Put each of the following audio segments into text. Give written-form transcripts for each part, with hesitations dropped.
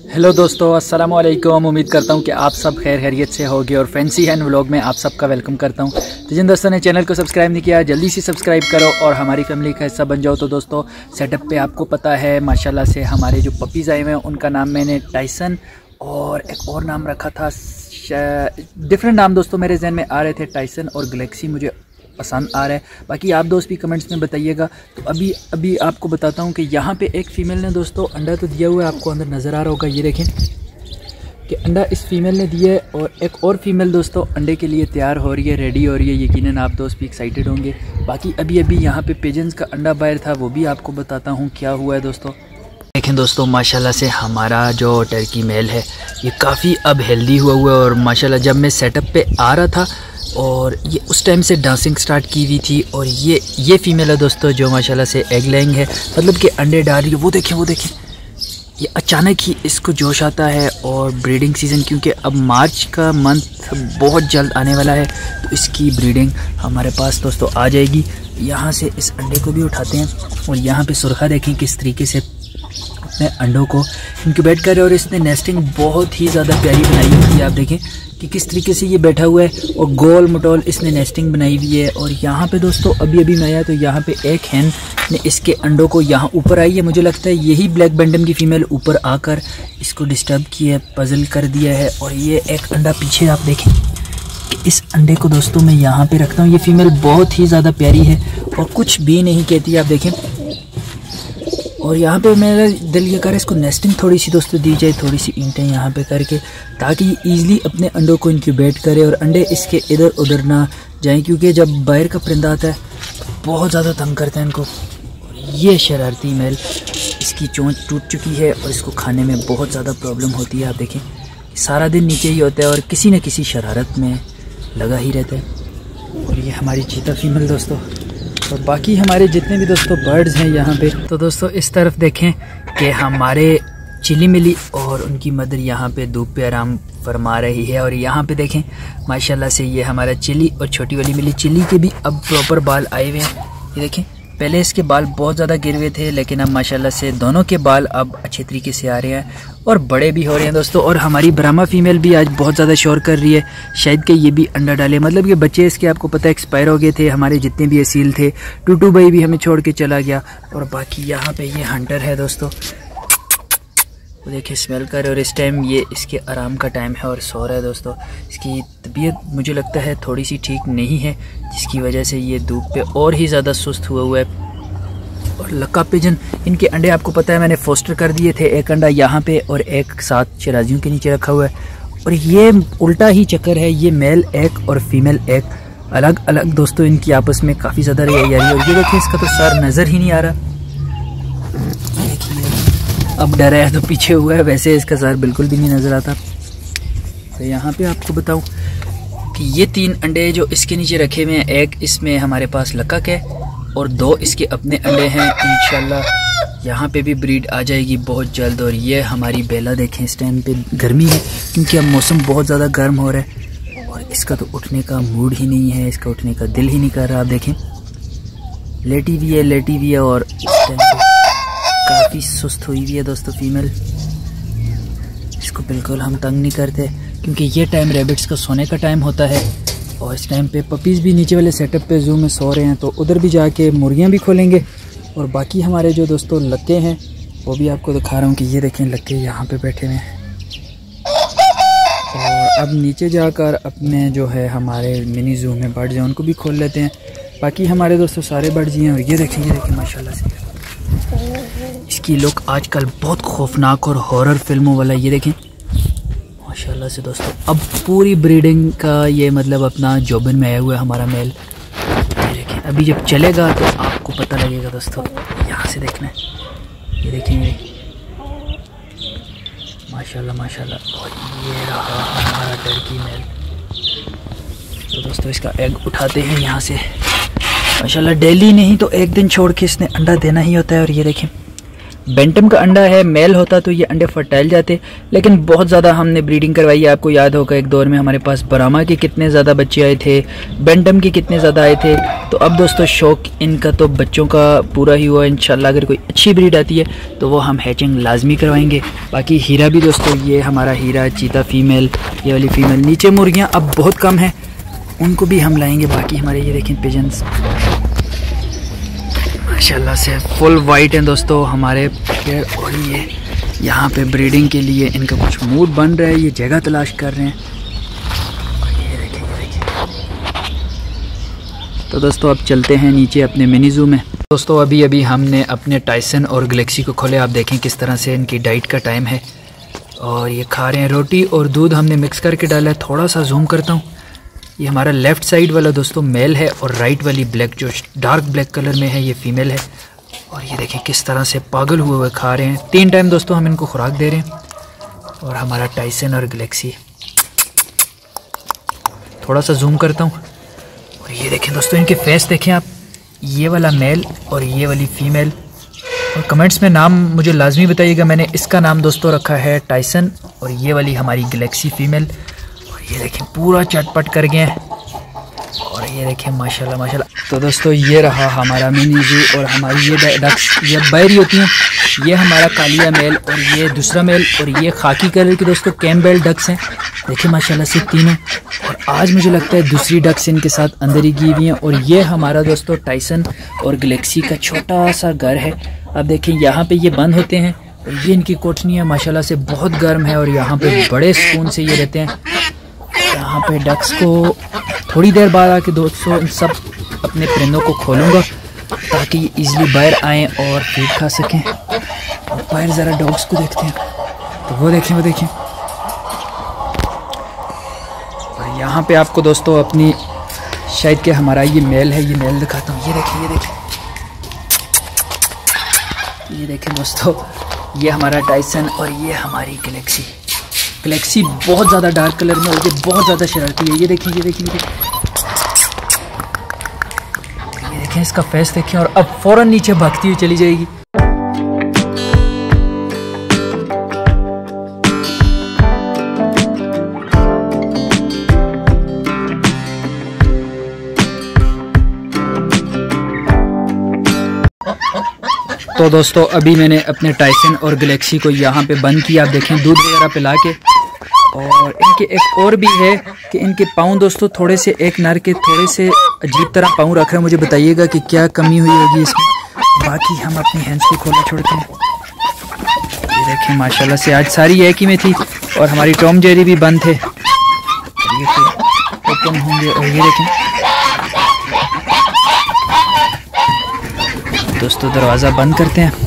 Hello दोस्तों, अस्सलाम वालेकुम। उम्मीद करता हूँ कि आप सब खैर खैरियत से होगे और फैंसी हैंड व्लॉग में आप सबका वेलकम करता हूँ। तो जिन दोस्तों ने चैनल को सब्सक्राइब नहीं किया जल्दी से सब्सक्राइब करो और हमारी फैमिली का हिस्सा बन जाओ। तो दोस्तों सेटअप पे आपको पता है माशाल्लाह से हमारे जो पपीज़ आए हुए हैं उनका नाम मैंने टाइसन और एक और नाम रखा था, डिफरेंट नाम दोस्तों मेरे जहन में आ रहे थे। टाइसन और गैलेक्सी मुझे पसंद आ रहा है, बाकी आप दोस्त भी कमेंट्स में बताइएगा। तो अभी आपको बताता हूँ कि यहाँ पे एक फ़ीमेल ने दोस्तों अंडा तो दिया हुआ है, आपको अंदर नज़र आ रहा होगा, ये देखें कि अंडा इस फीमेल ने दिया है और एक और फीमेल दोस्तों अंडे के लिए तैयार हो रही है, रेडी हो रही है। यकीनन आप दोस्त भी एक्साइटेड होंगे। बाकी अभी यहाँ पे पिजन्स का अंडा बाहर था, वो भी आपको बताता हूँ क्या हुआ है दोस्तों। देखें दोस्तों माशाल्लाह से हमारा जो टर्की मेल है ये काफ़ी अब हेल्दी हुआ है और माशाल्लाह जब मैं सेटअप पे आ रहा था और ये उस टाइम से डांसिंग स्टार्ट की हुई थी। और ये फीमेल है दोस्तों जो माशाल्लाह से एग लेइंग है, मतलब कि अंडे डाल रही है। वो देखें ये अचानक ही इसको जोश आता है और ब्रीडिंग सीज़न, क्योंकि अब मार्च का मंथ बहुत जल्द आने वाला है, तो इसकी ब्रीडिंग हमारे पास दोस्तों आ जाएगी। यहाँ से इस अंडे को भी उठाते हैं और यहाँ पे सुरखा देखें किस तरीके से अपने अंडों को इंक्यूबेट कर रहे हैं। और इसने नेस्टिंग बहुत ही ज़्यादा प्यारी बनाई हुई है, आप देखें कि किस तरीके से ये बैठा हुआ है और गोल मटोल इसने नेस्टिंग बनाई हुई है। और यहाँ पे दोस्तों अभी मैं आया तो यहाँ पे एक हैन ने इसके अंडों को यहाँ ऊपर आई है, मुझे लगता है यही ब्लैक बैंडम की फ़ीमेल ऊपर आकर इसको डिस्टर्ब किया है, पजल कर दिया है। और ये एक अंडा पीछे आप देखें कि इस अंडे को दोस्तों मैं यहाँ पे रखता हूँ। ये फीमेल बहुत ही ज़्यादा प्यारी है और कुछ भी नहीं कहती, आप देखें। और यहाँ पे मेरा दिल ये कर रहा है इसको नेस्टिंग थोड़ी सी दोस्तों दी जाए, थोड़ी सी ईंटें यहाँ पे करके, ताकि ये ईज़िली अपने अंडों को इंक्यूबेट करे और अंडे इसके इधर उधर ना जाएं, क्योंकि जब बाहर का परिंदा आता है बहुत ज़्यादा तंग करता है इनको। ये शरारती मेल, इसकी चोंच टूट चुकी है और इसको खाने में बहुत ज़्यादा प्रॉब्लम होती है। आप देखें सारा दिन नीचे ही होता है और किसी न किसी शरारत में लगा ही रहता है। और ये हमारी चीता फीमेल दोस्तों, और बाकी हमारे जितने भी दोस्तों बर्ड्स हैं यहाँ पे। तो दोस्तों इस तरफ देखें कि हमारे चिली मिली और उनकी मदर यहाँ पे धूप पे आराम फरमा रही है। और यहाँ पे देखें माशाल्लाह से ये हमारा चिली और छोटी वाली मिली, चिली के भी अब प्रॉपर बाल आए हुए हैं। ये देखें पहले इसके बाल बहुत ज़्यादा गिर हुए थे, लेकिन अब माशाल्लाह से दोनों के बाल अब अच्छे तरीके से आ रहे हैं और बड़े भी हो रहे हैं दोस्तों। और हमारी ब्राह्मा फीमेल भी आज बहुत ज़्यादा शोर कर रही है, शायद कि ये भी अंडा डाले, मतलब कि बच्चे इसके आपको पता है एक्सपायर हो गए थे। हमारे जितने भी असील थे, टूटू भाई भी हमें छोड़ के चला गया। और बाकी यहाँ पे ये हंटर है दोस्तों, वो देखिए स्मेल कर, और इस टाइम ये इसके आराम का टाइम है और सो रहा है दोस्तों। इसकी तबीयत मुझे लगता है थोड़ी सी ठीक नहीं है, जिसकी वजह से ये धूप पे और ही ज़्यादा सुस्त हुआ है। और लक्का पिजन, इनके अंडे आपको पता है मैंने फोस्टर कर दिए थे, एक अंडा यहाँ पे और एक साथ शराजियों के नीचे रखा हुआ है। और ये उल्टा ही चक्कर है, ये मेल एक और फीमेल एक अलग अलग दोस्तों इनकी आपस में काफ़ी ज़्यादा रही है। और ये देखिए इसका तो सर नज़र ही नहीं आ रहा, अब डरा है तो पीछे हुआ है, वैसे इसका सर बिल्कुल भी नहीं नज़र आता। तो यहाँ पे आपको बताऊँ कि ये 3 अंडे जो इसके नीचे रखे हुए हैं, एक इसमें हमारे पास लक्कक है और 2 इसके अपने अंडे हैं। इंशाल्लाह यहाँ पे भी ब्रीड आ जाएगी बहुत जल्द। और ये हमारी बेला देखें, इस टाइम पे गर्मी है क्योंकि अब मौसम बहुत ज़्यादा गर्म हो रहा है और इसका तो उठने का मूड ही नहीं है, इसका उठने का दिल ही नहीं कर रहा। आप देखें लेटी हुई है और इस टाइम पे काफ़ी सुस्त हुई हुई है दोस्तों फीमेल। इसको बिल्कुल हम तंग नहीं करते क्योंकि ये टाइम रैबिट्स का सोने का टाइम होता है। और इस टाइम पे पपीज़ भी नीचे वाले सेटअप पे जू में सो रहे हैं, तो उधर भी जाके मुर्गियाँ भी खोलेंगे। और बाकी हमारे जो दोस्तों लक्के हैं वो भी आपको दिखा रहा हूँ कि ये देखें लक्के यहाँ पे बैठे हुए हैं। और अब नीचे जाकर अपने जो है हमारे मिनी जू में बर्ड्स हैं उनको भी खोल लेते हैं। बाकी हमारे दोस्तों सारे बर्ड्स ही हैं। और ये देखें माशाल्लाह से इसकी लुक आजकल बहुत खौफनाक और हॉरर फिल्मों वाला, ये देखें माशाल्लाह से दोस्तों। अब पूरी ब्रीडिंग का ये मतलब अपना जोबन में आया हुआ है हमारा मेल। ये देखें अभी जब चलेगा तो आपको पता लगेगा दोस्तों, यहाँ से देखना है, ये देखेंगे माशाल्लाह। और ये रहा हमारा टर्की मेल। तो दोस्तों इसका एग उठाते हैं यहाँ से, माशाल्लाह डेली नहीं तो एक दिन छोड़ के इसने अंडा देना ही होता है। और ये देखें बेंटम का अंडा है, मेल होता तो ये अंडे फर्टाइल जाते, लेकिन बहुत ज़्यादा हमने ब्रीडिंग करवाई है। आपको याद होगा एक दौर में हमारे पास ब्राह्मा के कितने ज़्यादा बच्चे आए थे, बेंटम के कितने ज़्यादा आए थे। तो अब दोस्तों शौक इनका तो बच्चों का पूरा ही हुआ। इंशाल्लाह अगर कोई अच्छी ब्रीड आती है तो वो हम हैचिंग लाजमी करवाएंगे। बाकी हीरा भी दोस्तों, ये हमारा हीरा चीता फीमेल, ये वाली फीमेल। नीचे मुर्गियाँ अब बहुत कम हैं, उनको भी हम लाएंगे। बाकी हमारे ये देखें पिजन्स माशाल्लाह से फुल वाइट हैं दोस्तों हमारे। और ये यहाँ पे ब्रीडिंग के लिए इनका कुछ मूड बन रहा है, ये जगह तलाश कर रहे हैं। ये देखिए। तो दोस्तों अब चलते हैं नीचे अपने मिनी ज़ू में। दोस्तों अभी अभी हमने अपने टाइसन और गैलेक्सी को खोले। आप देखें किस तरह से इनकी डाइट का टाइम है और ये खा रहे हैं। रोटी और दूध हमने मिक्स करके डाला है। थोड़ा सा जूम करता हूँ। ये हमारा लेफ़्ट साइड वाला दोस्तों मेल है और राइट वाली ब्लैक जो डार्क ब्लैक कलर में है ये फीमेल है। और ये देखें किस तरह से पागल हुए हुए खा रहे हैं। 3 टाइम दोस्तों हम इनको खुराक दे रहे हैं। और हमारा टाइसन और गैलेक्सी, थोड़ा सा जूम करता हूँ। और ये देखें दोस्तों इनके फेस देखें आप, ये वाला मेल और ये वाली फ़ीमेल। और कमेंट्स में नाम मुझे लाजमी बताइएगा। मैंने इसका नाम दोस्तों रखा है टाइसन और ये वाली हमारी गैलेक्सी फ़ीमेल। ये देखें पूरा चटपट कर गए हैं। और ये देखें माशाल्लाह माशाल्लाह। तो दोस्तों ये रहा हमारा मिनी ज़ू। और हमारी ये डक्स ये बैरी होती हैं। ये हमारा कालिया मेल और ये दूसरा मेल और ये खाकी कलर की दोस्तों कैम्बेल डक्स हैं। देखिए माशाल्लाह से तीनों। और आज मुझे लगता है दूसरी डक्स इनके साथ अंदर ही की हुई हैं। और ये हमारा दोस्तों टाइसन और गैलेक्सी का छोटा सा घर है। अब देखें यहाँ पे ये बंद होते हैं और ये इनकी कोठनियाँ माशाल्लाह से बहुत गर्म है। और यहाँ पे बड़े सुकून से ये रहते हैं। यहाँ पे डक्स को थोड़ी देर बाद आके दोस्तों इन सब अपने परिंदों को खोलूँगा ताकि इजीली बाहर आएँ और फीड खा सकें। और बाहर ज़रा डॉग्स को देखते हैं। तो वो देखें। और यहाँ पे आपको दोस्तों अपनी शायद कि हमारा ये मेल है, ये मेल दिखाता हूँ। ये देखें दोस्तों, ये हमारा टाइसन और ये हमारी गैलेक्सी बहुत ज़्यादा डार्क कलर में और ये बहुत ज़्यादा शरारती है। ये देखें। ये देखें इसका फेस देखें। और अब फ़ौरन नीचे भागती हुई चली जाएगी। तो दोस्तों अभी मैंने अपने टाइसन और गैलेक्सी को यहाँ पे बंद किया। आप देखें दूध वगैरह पिला के। और इनके एक और भी है कि इनके पाँव दोस्तों थोड़े से, एक नर के थोड़े से अजीब तरह पाँव रख रहे हैं। मुझे बताइएगा कि क्या कमी हुई होगी इसमें। बाकी हम अपनी हैंड्स को खोला छोड़ते हैं। ये देखें माशाल्लाह से आज सारी एक ही में थी। और हमारी टॉम जेरी भी बंद थे, ये ओपन होंगे। और ये देखें दोस्तों दरवाज़ा बंद करते हैं।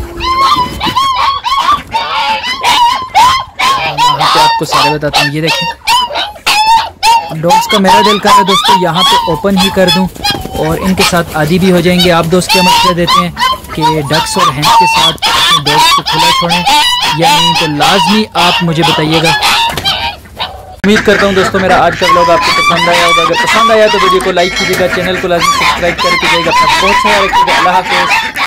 यहाँ पे आपको सारे बताता हूँ। ये देखें डॉग्स का मेरा दिल कर रहा है दोस्तों यहाँ पे ओपन ही कर दूँ और इनके साथ आदि भी हो जाएंगे। आप दोस्त क्या मशवरा देते हैं कि डक्स और हैंस के साथ अपने डॉग्स को खुला छोड़ें या नहीं, तो लाजमी आप मुझे बताइएगा। उम्मीद करता हूँ दोस्तों मेरा आज का व्लॉग आपको पसंद आया होगा। अगर पसंद आया तो वीडियो को लाइक कीजिएगा, चैनल को लाजमी सब्सक्राइब करके जाइएगा। अपना बहुत सारा रखिएगा। अल्लाह हाफ़िज़।